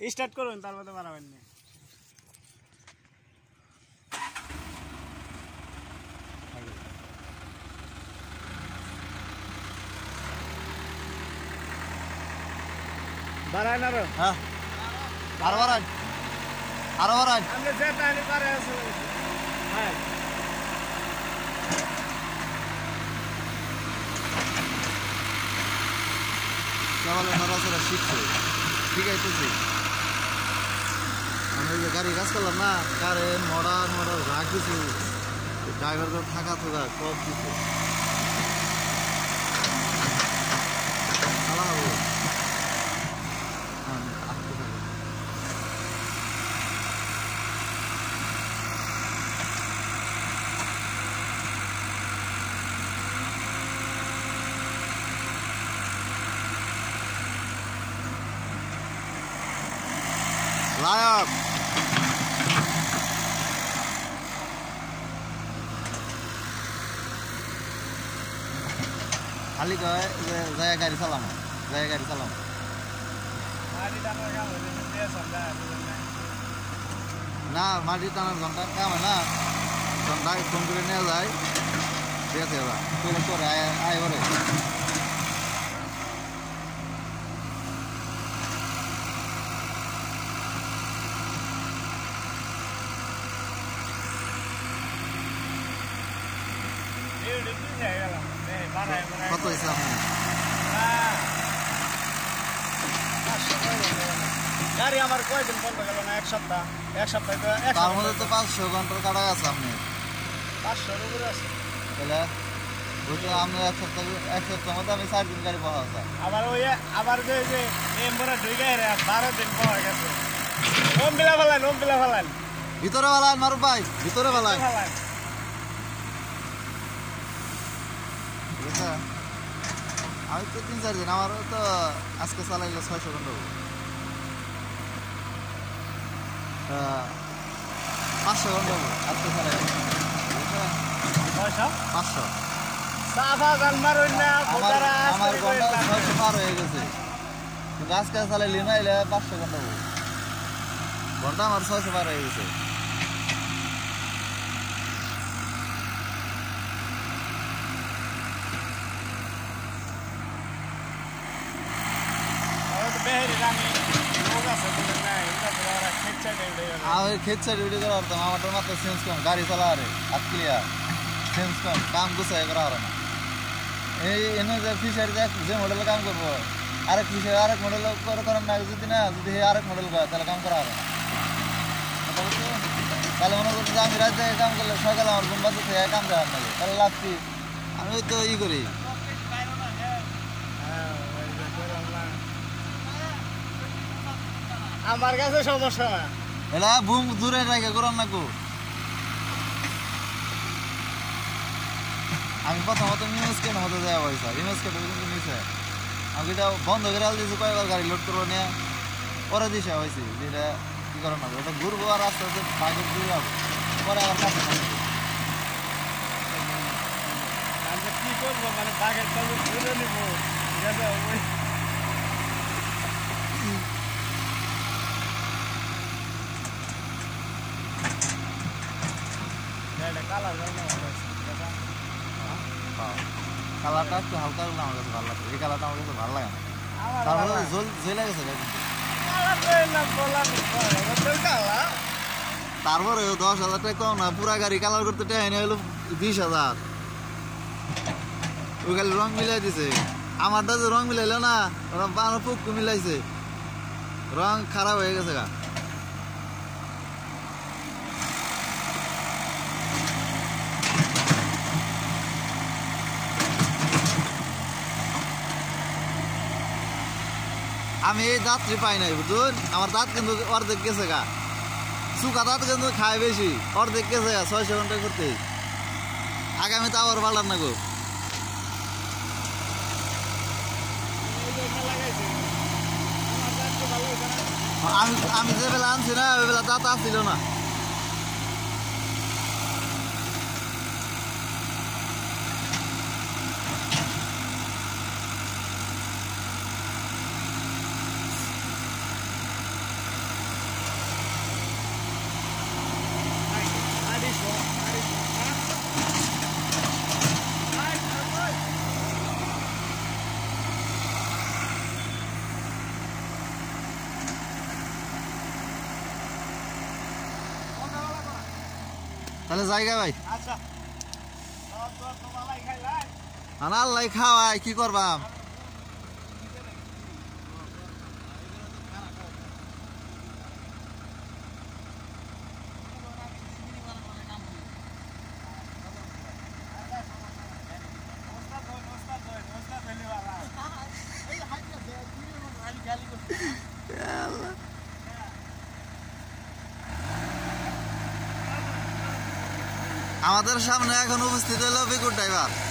Start করুন তারপরে বাড়াবেন না বাড়ান আরো হ্যাঁ আরো বাড়ান আমরা যে টাইমে পারে আছে হ্যাঁ কেবল নড়াচড়া শিখছে ঠিক আছে আমি যে গাড়ি কাজ করলাম না কারেন্ট মডার যা কিছু ড্রাইভারদের থাকা থাকা সব কিছু চালা হবো লায়ক খালি কয় যে যায় গাড়ি চালাম না মাটি টানার ঘন্টা কাম হয় না ঘন্টা ফোন করে নেওয়া যায় ঠিক আছে এবার করে আয় করে কত হয়েছে আপনার গাড়ি আমার কয়দিন বন্ধ গেল না এক সপ্তাহ তার মধ্যে তো 500 ঘন্টার কাটা আছে আপনি 500 উপরে আছে তাহলে ওইটা আমি এক সপ্তাহ মধ্যে আমি 4 দিন গাড়ি পাওয়া আছে আবার যে এমবরা ঢুকে 12 দিন পাওয়া গেছে ওম বিলা ফেলান ভিতরে ফেলান মারুফ ভাই ভিতরে ফেলান আমি তো 3-4 দিন আমারও তো আজকে চালাইলে 600 ঘন্টা 500 ঘন্টা আজকে চালাইলে 500 আমার ঘন্টা 600 পার হয়ে গেছে কিন্তু আজকে চালাইলে না এলে 500 ঘন্টা ঘন্টা আমার 600 পার হয়ে গেছে আমি খেচ্ছা ডিউটি করা হতাম আমার মাত্র চেঞ্জ কম গাড়ি চালা রে হাত ক্লিয়ার চেঞ্জ কম কাম গুছাই করা হবে না এই এনে যে ফিশারি যে মডেলে কাম করবো আরেক ফিশারি আরেক মডেল করেন না যদি আরেক মডেল করে তাহলে কাম করা হবে না তাহলে মনে করছি আমি রাত থেকে কাম করলে সকালে আমার ঘুম বাজে থেকে কাম দেওয়ার নাকি তাহলে লাভ কি আমি তো করি আমার কাছে সমস্যা না এলা বুম দূরে রেখে করার না কো আমি প্রথমত ইউজ কেন হতে যায় পয়সা ইউজ কেটে কিন্তু নিছে আমি এটা বন্ধ করে আল দিয়েছি কয়েকবার গাড়ি লোড করবো নিয়ে পরে দিছে হয়েছে যেটা কি করার না এটা ঘুরবো আর আস্তে আস্তে বাইকে ঘুরে যাবো পরে আবার কাছে কি করবো মানে বাঘের কাছে ঘুরে নিবো ঠিক আছে কালারটা একটু হালকা হলে আমার কাছে ভালো লাগে এই কালারটা আমার কাছে ভালো লাগে না তারপরে জ্বলে গেছে তারপরে 10,000 টাকা কম না পুরা গাড়ি কালার করতে টাইম হলো 20,000 ওই খালি রং মিলাই দিছে আমারটা যে রং মিলাইলো না ওরা বানো পুক্কু মিলাইছে রং খারাপ হয়ে গেছে গা আমি এই দাঁতটি পাই নাই বুঝুন আমার দাঁত কিন্তু অর্ধেক গেছে গা শুকা দাঁত কিন্তু খায় বেশি অর্ধেক গেছে গা 600 ঘন্টা করতে আগামীতে আবার পাল্টান না গো আমি যে বেলা আনছি না ওই বেলা দাঁত আসছিল না তাহলে জায়গা ভাই আচ্ছা তো বাবাই খাইলাই আল্লাহ খাওয়াই কি করবাম আমাদের সামনে এখন উপস্থিত হলো বিকুট ড্রাইভার।